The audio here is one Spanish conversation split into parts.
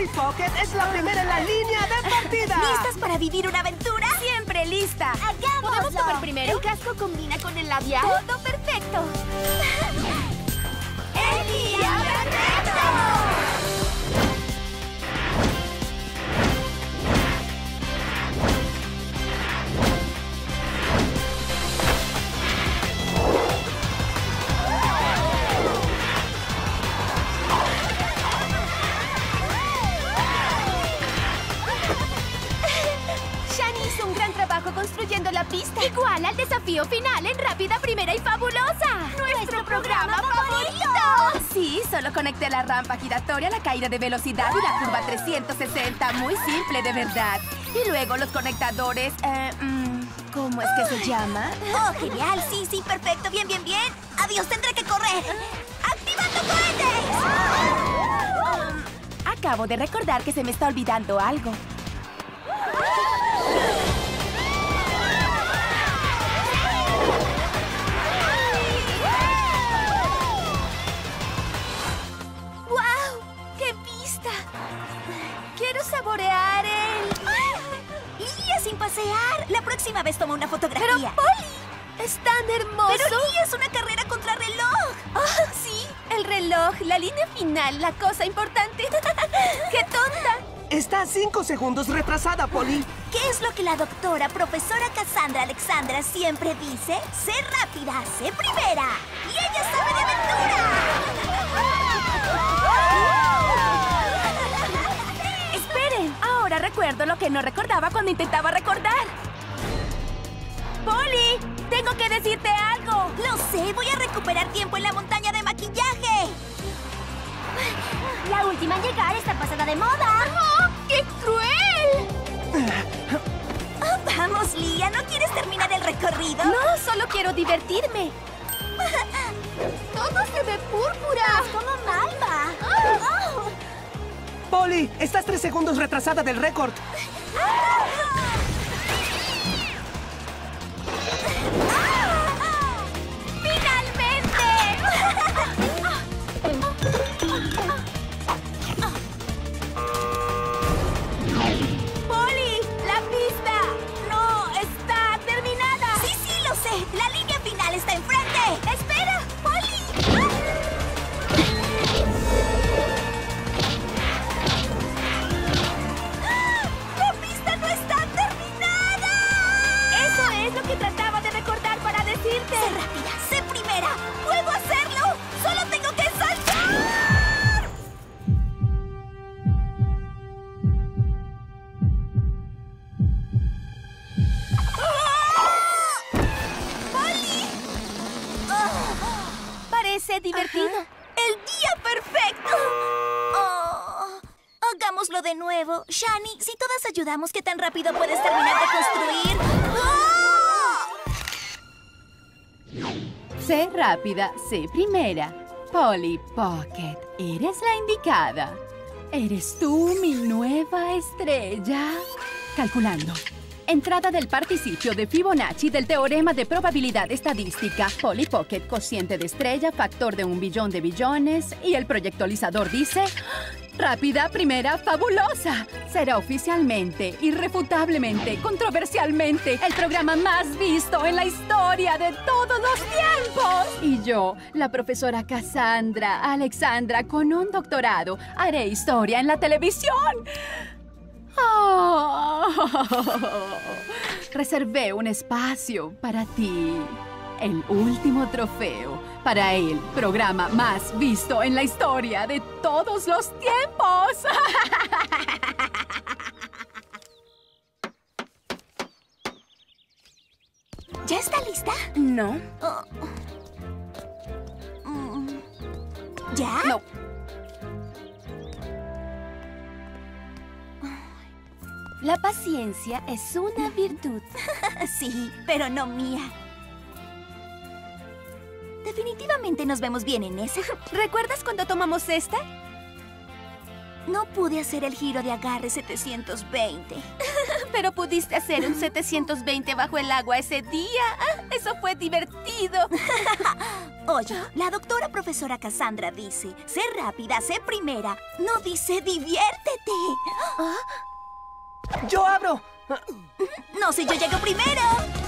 Polly Pocket es la primera en la línea de partida. ¿Listas para vivir una aventura? ¡Siempre lista! ¡Hagámoslo! ¿Podemos tomar primero? ¿El casco combina con el labial? ¡Todo perfecto! ¡El día perfecto! Construyendo la pista. Igual al desafío final en Rápida, Primera y Fabulosa. ¡Nuestro programa favorito! Sí, solo conecté la rampa giratoria, la caída de velocidad y la curva 360. Muy simple, de verdad. Y luego los conectadores... ¿cómo es que se llama? ¡Oh, genial! Sí, sí, perfecto. Bien, bien, bien. Adiós, tendré que correr. ¡Activando cohetes! Acabo de recordar que se me está olvidando algo. Quiero saborear el... ¡Lía sin pasear! La próxima vez toma una fotografía. ¡Pero, Polly! ¡Es tan hermoso! ¡Pero Lía es una carrera contra reloj! ¡Ah, sí! El reloj, la línea final, la cosa importante. ¡Qué tonta! Está 5 segundos retrasada, Polly. ¿Qué es lo que la doctora, profesora Cassandra Alexandra siempre dice? ¡Sé rápida, sé primera! ¡Y ella sabe de aventura! Ahora recuerdo lo que no recordaba cuando intentaba recordar. ¡Polly! ¡Tengo que decirte algo! ¡Lo sé! ¡Voy a recuperar tiempo en la montaña de maquillaje! La última en llegar está pasada de moda. ¡Oh, qué cruel! Oh, vamos, Lía. ¿No quieres terminar el recorrido? No, solo quiero divertirme. ¡Todo se ve púrpura! ¡Como Malva! Oh. Polly, estás 3 segundos retrasada del récord. ¡Polly! ¡La pista! ¡No está terminada! Sí, sí, lo sé. La línea final está enfrente. ¡Espera, Polly! Trataba de recordar para decirte. Sé rápida, sé primera. ¡Puedo hacerlo! ¡Solo tengo que saltar! ¡Oh! ¡Polly! Oh. Parece divertido. ¡El día perfecto! Oh. Hagámoslo de nuevo. Shani, si todas ayudamos, ¿qué tan rápido puedes terminar de construir? ¡Oh! Sé rápida, sé primera. Polly Pocket, eres la indicada. ¿Eres tú mi nueva estrella? Calculando. Entrada del participio de Fibonacci del teorema de probabilidad estadística. Polly Pocket, cociente de estrella, factor de 1 billón de billones. Y el proyectolizador dice... Rápida, primera, fabulosa. Será oficialmente, irrefutablemente, controversialmente el programa más visto en la historia de todos los tiempos. Y yo, la profesora Cassandra Alexandra, con un doctorado, haré historia en la televisión. Oh. Reservé un espacio para ti. El último trofeo para el programa más visto en la historia de todos los tiempos. ¿Ya está lista? No. Oh. ¿Ya? No. La paciencia es una virtud. Sí, pero no mía. Definitivamente nos vemos bien en esa. ¿Recuerdas cuando tomamos esta? No pude hacer el giro de agarre 720. Pero pudiste hacer un 720 bajo el agua ese día. Eso fue divertido. Oye, la doctora profesora Cassandra dice, sé rápida, sé primera. No dice diviértete. ¡Yo abro! No, si yo llego primero.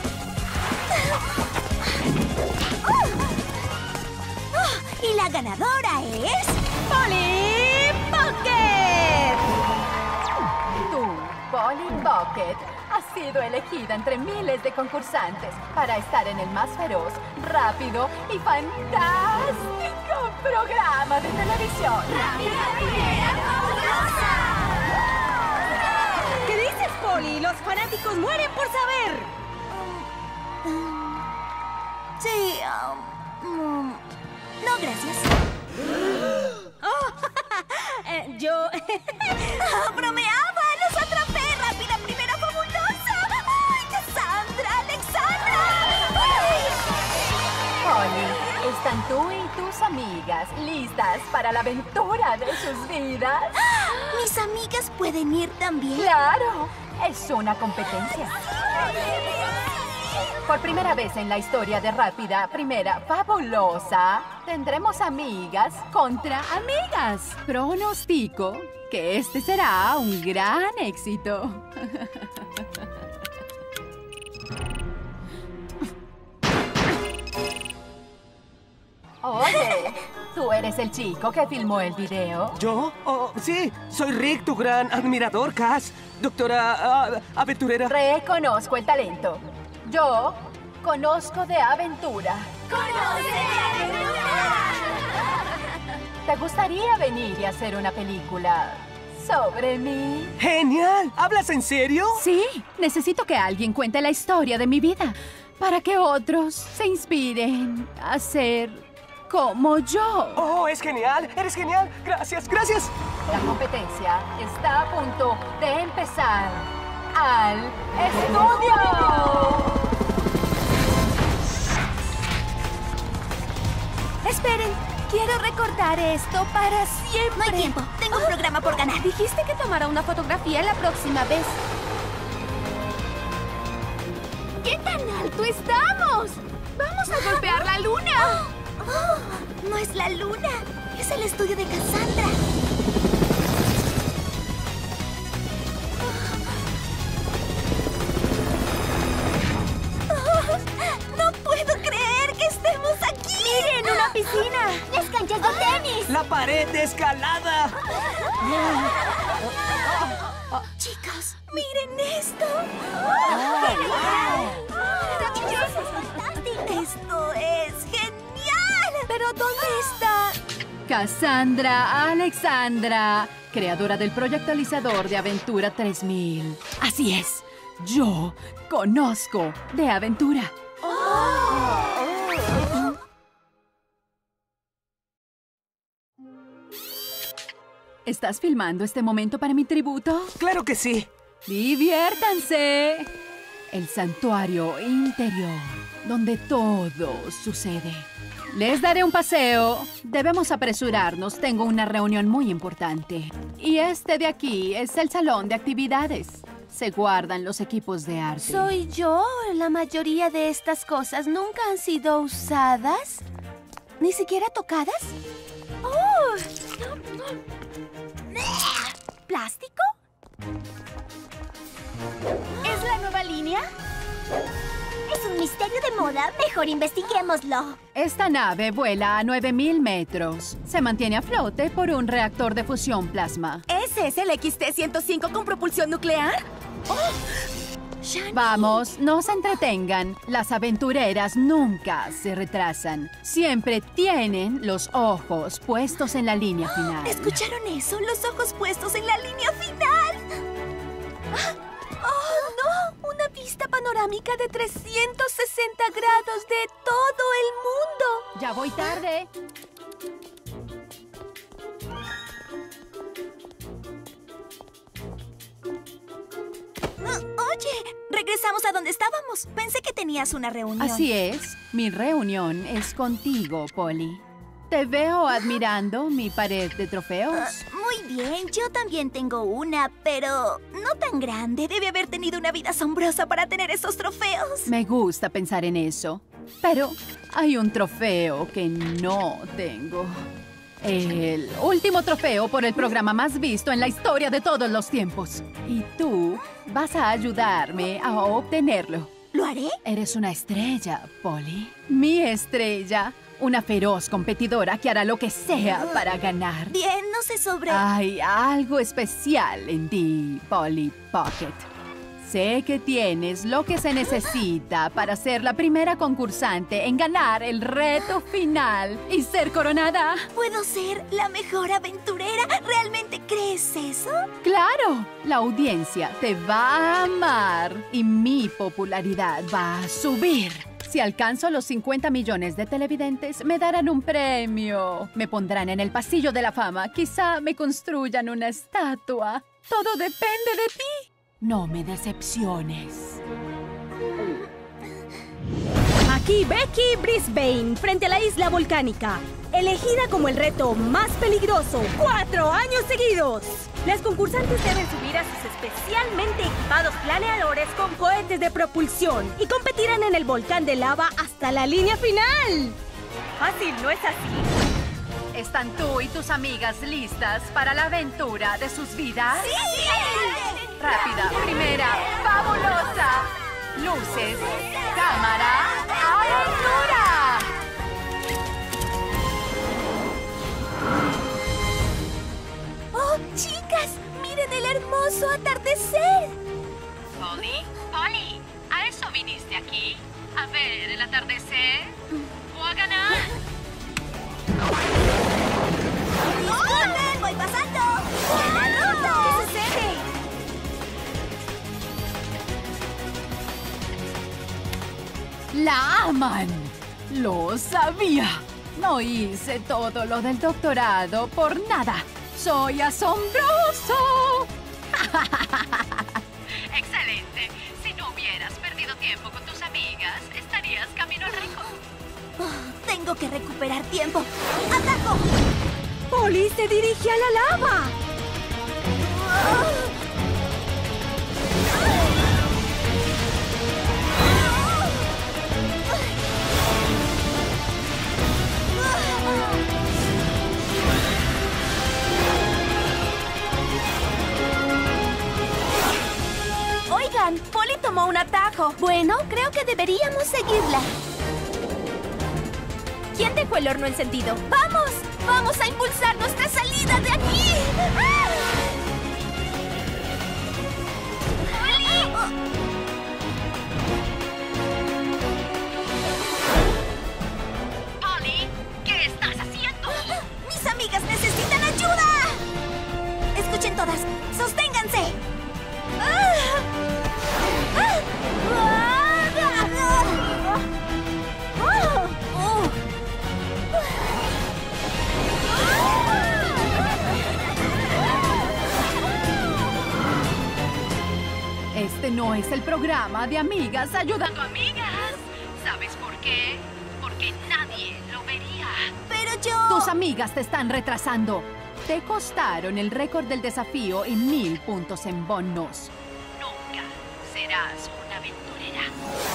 Y la ganadora es... ¡Polly Pocket! Tú, Polly Pocket, has sido elegida entre miles de concursantes para estar en el más feroz, rápido y fantástico programa de televisión. ¡Rápida, primera, fabulosa! ¿Qué dices, Polly? Los fanáticos mueren por saber. Sí, no, gracias. Yo... ¡Bromeaba! ¡Los atrapé! ¡Rápida, primera, fabulosa! ¡Ay, Cassandra! ¡Alexandra! ¡Ay! Polly, están tú y tus amigas listas para la aventura de sus vidas. ¿Mis amigas pueden ir también? ¡Claro! Es una competencia. Por primera vez en la historia de Rápida Primera Fabulosa, tendremos amigas contra amigas. Pronostico que este será un gran éxito. Oye, ¿tú eres el chico que filmó el video? ¿Yo? Oh, sí, soy Rick, tu gran admirador, Cass. Doctora aventurera. Reconozco el talento. Yo conozco de aventura. ¿Te gustaría venir y hacer una película sobre mí? ¡Genial! ¿Hablas en serio? Sí, necesito que alguien cuente la historia de mi vida para que otros se inspiren a ser como yo. ¡Oh, es genial! ¡Eres genial! ¡Gracias, gracias! La competencia está a punto de empezar. ¡Al estudio! Esperen, quiero recordar esto para siempre. No hay tiempo. Tengo un programa por ganar. Dijiste que tomara una fotografía la próxima vez. ¿Qué tan alto estamos? ¡Vamos a golpear la luna! Oh, no es la luna. Es el estudio de Cassandra. No puedo creer que estemos aquí. ¡Miren, una piscina! ¡Las canchas de tenis! ¡La pared de escalada! Chicos, miren esto. Esto es genial. ¿Pero dónde está? Cassandra Alexandra, creadora del proyectalizador de Aventura 3000. Así es, yo conozco de aventura. ¿Estás filmando este momento para mi tributo? ¡Claro que sí! ¡Diviértanse! El santuario interior, donde todo sucede. Les daré un paseo. Debemos apresurarnos. Tengo una reunión muy importante. Y este de aquí es el salón de actividades. Se guardan los equipos de arte. ¿Soy yo? La mayoría de estas cosas nunca han sido usadas. ¿Ni siquiera tocadas? ¡Oh! ¿Plástico? ¿Es la nueva línea? Es un misterio de moda. Mejor investiguémoslo. Esta nave vuela a 9000 metros. Se mantiene a flote por un reactor de fusión plasma. ¿Ese es el XT-105 con propulsión nuclear? ¡Oh! Shani. Vamos, no se entretengan. Las aventureras nunca se retrasan. Siempre tienen los ojos puestos en la línea final. ¿Escucharon eso? Los ojos puestos en la línea final. ¡Oh, no! Una vista panorámica de 360 grados de todo el mundo. Ya voy tarde. Oye, regresamos a donde estábamos. Pensé que tenías una reunión. Así es. Mi reunión es contigo, Polly. Te veo admirando mi pared de trofeos. Muy bien, yo también tengo una, pero no tan grande. Debe haber tenido una vida asombrosa para tener esos trofeos. Me gusta pensar en eso. Pero hay un trofeo que no tengo. El último trofeo por el programa más visto en la historia de todos los tiempos. Y tú vas a ayudarme a obtenerlo. ¿Lo haré? Eres una estrella, Polly. Mi estrella. Una feroz competidora que hará lo que sea para ganar. Bien, no sé sobre... Hay algo especial en ti, Polly Pocket. Sé que tienes lo que se necesita para ser la primera concursante en ganar el reto final y ser coronada. ¿Puedo ser la mejor aventurera? ¿Realmente crees eso? ¡Claro! La audiencia te va a amar y mi popularidad va a subir. Si alcanzo los 50 millones de televidentes, me darán un premio. Me pondrán en el pasillo de la fama. Quizá me construyan una estatua. Todo depende de ti. No me decepciones. Aquí Becky Brisbane, frente a la isla volcánica, elegida como el reto más peligroso 4 años seguidos. Las concursantes deben subir a sus especialmente equipados planeadores con cohetes de propulsión y competirán en el volcán de lava hasta la línea final. Fácil, ¿no es así? ¿Están tú y tus amigas listas para la aventura de sus vidas? ¡Sí! Rápida, primera, fabulosa. Luces, cámara, aventura. ¡Oh, chicas! ¡Miren el hermoso atardecer! Polly, ¿a eso viniste aquí? ¿A ver el atardecer? ¿O a ganar? ¡Disculpen! ¡Voy pasando! ¡La ruta! ¿Qué sucede? ¡La aman! ¡Lo sabía! No hice todo lo del doctorado por nada. ¡Soy asombroso! ¡Excelente! Si no hubieras perdido tiempo con tus amigas, estarías camino al récord. Oh, tengo que recuperar tiempo. ¡Ataco! Polly se dirige a la lava. Oigan, Polly tomó un atajo. Bueno, creo que deberíamos seguirla. ¿Quién dejó el horno encendido? ¡Vamos! ¡Vamos a impulsar nuestra salida de aquí! ¡Ah! Polly, ¿qué estás haciendo? ¡Mis amigas necesitan ayuda! Escuchen todas. ¡Sosténganse! Este no es el programa de amigas ayudando a amigas. ¿Sabes por qué? Porque nadie lo vería. Pero yo... Tus amigas te están retrasando. Te costaron el récord del desafío y 1000 puntos en bonos. Nunca serás una aventurera.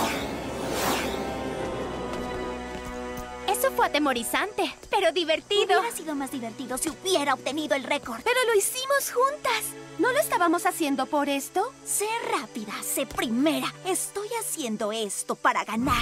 Eso fue atemorizante, pero divertido. Hubiera sido más divertido si hubiera obtenido el récord. Pero lo hicimos juntas. ¿No lo estábamos haciendo por esto? Sé rápida, sé primera. Estoy haciendo esto para ganar.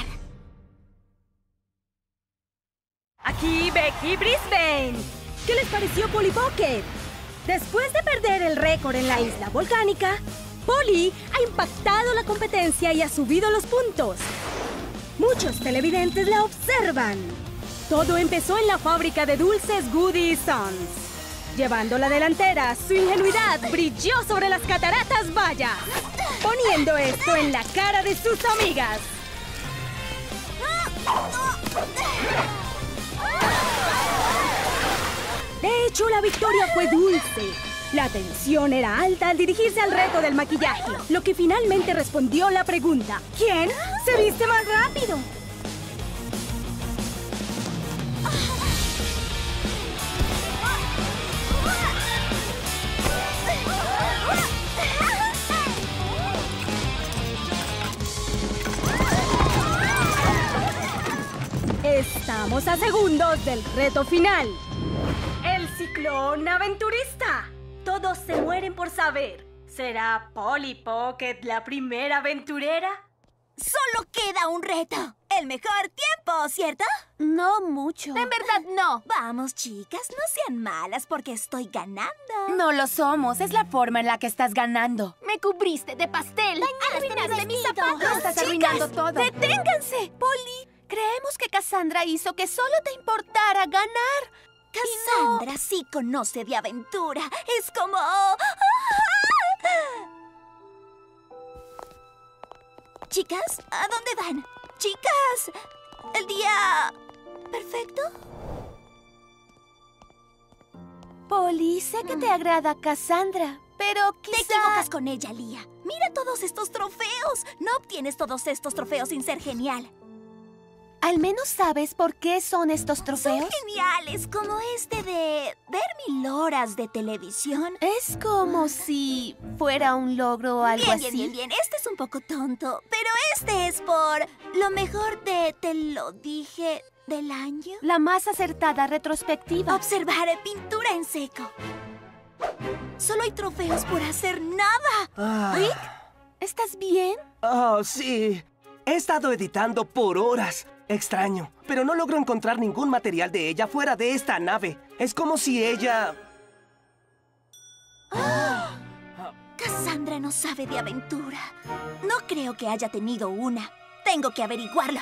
Aquí Becky Brisbane. ¿Qué les pareció Polly Pocket? Después de perder el récord en la isla volcánica, Polly ha impactado la competencia y ha subido los puntos. Muchos televidentes la observan. Todo empezó en la fábrica de dulces Goody Sons. Llevando la delantera, su ingenuidad brilló sobre las cataratas Bayas, poniendo esto en la cara de sus amigas. De hecho, la victoria fue dulce. La tensión era alta al dirigirse al reto del maquillaje, lo que finalmente respondió la pregunta: ¿quién se viste más rápido? Estamos a segundos del reto final. El ciclón aventurista. Todos se mueren por saber. ¿Será Polly Pocket la primera aventurera? Solo queda un reto. El mejor tiempo, ¿cierto? No mucho. En verdad, no. Vamos, chicas, no sean malas porque estoy ganando. No lo somos. Es la forma en la que estás ganando. Me cubriste de pastel. Arruinaste mis zapatos. Estás arruinando todo. ¡Deténganse! Polly, creemos que Cassandra hizo que solo te importara ganar. Cassandra sí conoce de aventura. Es como... Chicas, ¿a dónde van? Chicas, ¿el día perfecto? Polly, sé que te agrada Cassandra, pero quizá... Te equivocas con ella, Lia. Mira todos estos trofeos. No obtienes todos estos trofeos sin ser genial. ¿Al menos sabes por qué son estos trofeos? Son geniales, como este de ver 1000 horas de televisión. Es como si fuera un logro o algo así. Bien. Este es un poco tonto, pero este es por lo mejor de Te lo dije del año. La más acertada retrospectiva. Observar pintura en seco. Solo hay trofeos por hacer nada. ¿Rick? ¿Estás bien? Oh, sí. He estado editando por horas. Extraño, pero no logro encontrar ningún material de ella fuera de esta nave. Es como si ella... Cassandra no sabe de aventura. No creo que haya tenido una. Tengo que averiguarlo.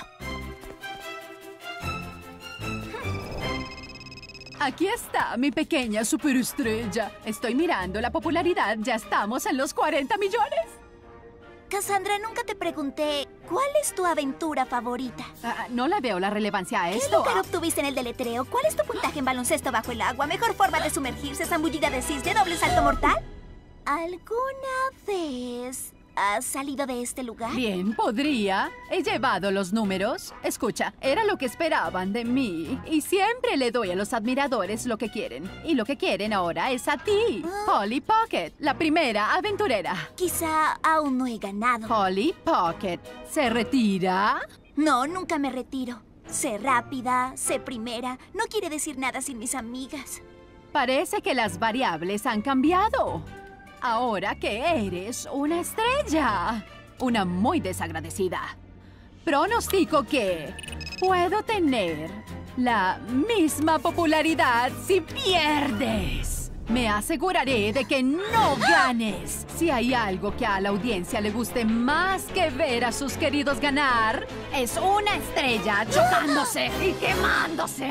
Aquí está, mi pequeña superestrella. Estoy mirando la popularidad. Ya estamos en los 40 millones. Cassandra, nunca te pregunté, ¿cuál es tu aventura favorita? No le veo la relevancia a esto. ¿Qué lugar obtuviste en el deletreo? ¿Cuál es tu puntaje en baloncesto bajo el agua? ¿Mejor forma de sumergirse, zambullida de cisne, doble salto mortal? ¿Alguna vez has salido de este lugar? Bien, podría. He llevado los números. Escucha, era lo que esperaban de mí. Y siempre le doy a los admiradores lo que quieren. Y lo que quieren ahora es a ti, Polly Pocket, la primera aventurera. Quizá aún no he ganado. Polly Pocket, ¿se retira? No, nunca me retiro. Sé rápida, sé primera. No quiere decir nada sin mis amigas. Parece que las variables han cambiado. Ahora que eres una estrella. Una muy desagradecida. Pronostico que puedo tener la misma popularidad si pierdes. Me aseguraré de que no ganes. Si hay algo que a la audiencia le guste más que ver a sus queridos ganar, es una estrella chocándose y quemándose.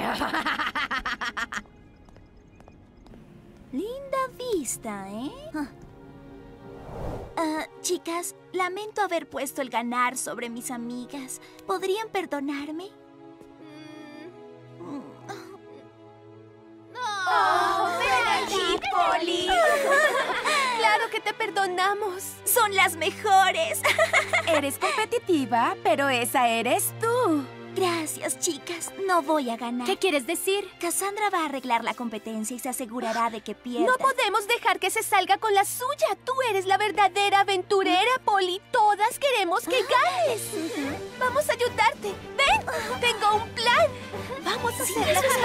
Linda vista, ¿eh? Chicas, lamento haber puesto el ganar sobre mis amigas. ¿Podrían perdonarme? ¡Ven aquí, Polly! ¡Claro que te perdonamos! ¡Son las mejores! Eres competitiva, pero esa eres tú. Gracias, chicas. No voy a ganar. ¿Qué quieres decir? Cassandra va a arreglar la competencia y se asegurará de que pierdas. No podemos dejar que se salga con la suya. Tú eres la verdadera aventurera, Polly. Todas queremos que ganes. Vamos a ayudarte. ¡Ven! Tengo un plan. Vamos a hacer las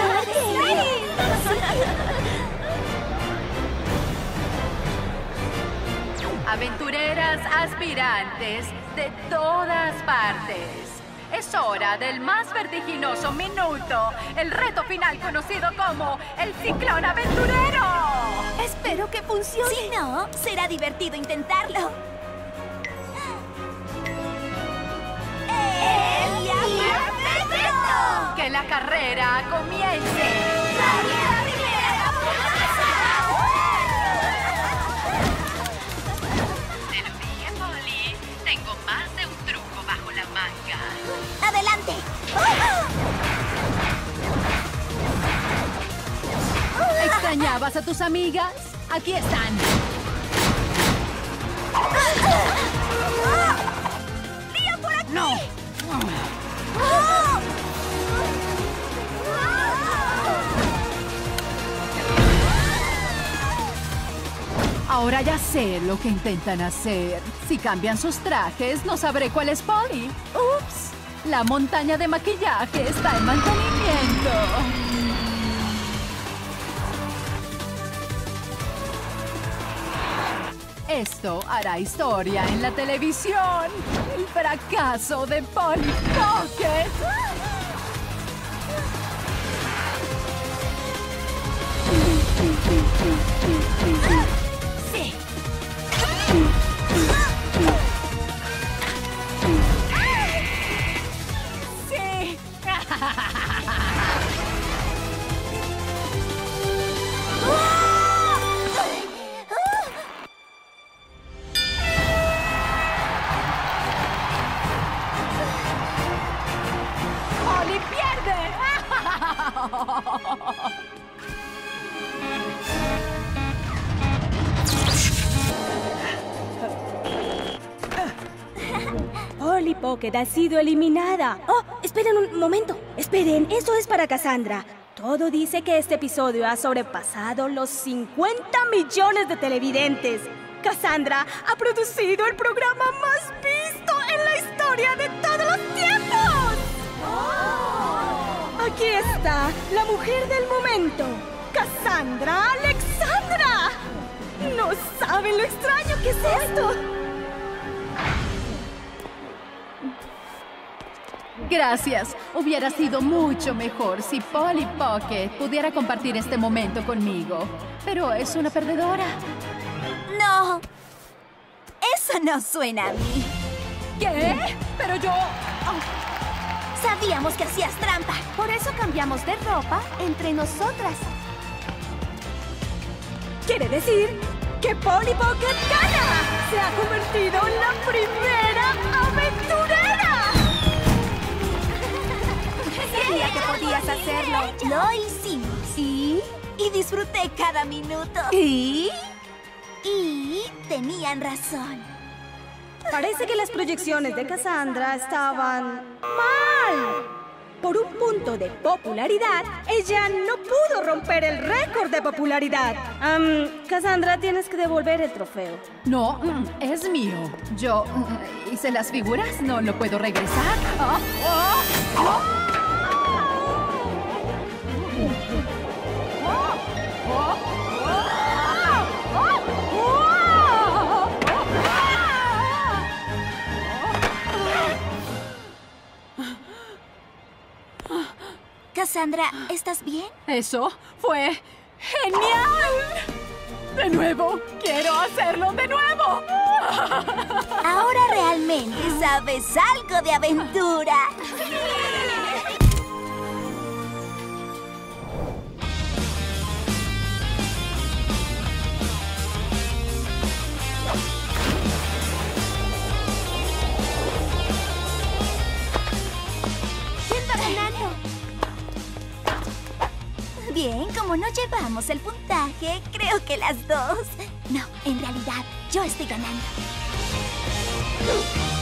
Aventureras aspirantes de todas partes. Es hora del más vertiginoso minuto, el reto final conocido como el ciclón aventurero. Espero que funcione. Si no, será divertido intentarlo. ¡El día perfecto! ¡Que la carrera comience! Te lo dije, Polly. Tengo más de un truco bajo la manga. ¡Adelante! ¿Extrañabas a tus amigas? Aquí están. ¡Lia, por aquí! ¡No! Ahora ya sé lo que intentan hacer. Si cambian sus trajes, no sabré cuál es Polly. ¡Ups! La montaña de maquillaje está en mantenimiento. Esto hará historia en la televisión. El fracaso de Polly Pocket. Sí. ¡Sí! ¡Polly pierde! Polly Pocket ha sido eliminada. ¡Oh! Esperen un momento. Esperen, eso es para Cassandra. Todo dice que este episodio ha sobrepasado los 50 millones de televidentes. Cassandra ha producido el programa más visto en la historia de todos los tiempos. Aquí está, la mujer del momento, Cassandra Alexandra. No saben lo extraño que es esto. Gracias. Hubiera sido mucho mejor si Polly Pocket pudiera compartir este momento conmigo. Pero es una perdedora. No. Eso no suena a mí. ¿Qué? Pero yo... Sabíamos que hacías trampa. Por eso cambiamos de ropa entre nosotras. Quiere decir que Polly Pocket gana. Se ha convertido en la primera aventurera. Sabía que podías hacerlo. Lo hicimos. ¿Y? Y disfruté cada minuto. ¿Y? Y tenían razón. Parece que las proyecciones de Cassandra estaban mal. Por un punto de popularidad, ella no pudo romper el récord de popularidad. Cassandra, tienes que devolver el trofeo. No, es mío. Yo hice las figuras, no lo puedo regresar. Cassandra, ¿estás bien? Eso fue genial. De nuevo, quiero hacerlo de nuevo. Ahora realmente sabes algo de aventura. ¿Quién va ganando? Bien, como no llevamos el puntaje, creo que las dos. No, en realidad, yo estoy ganando.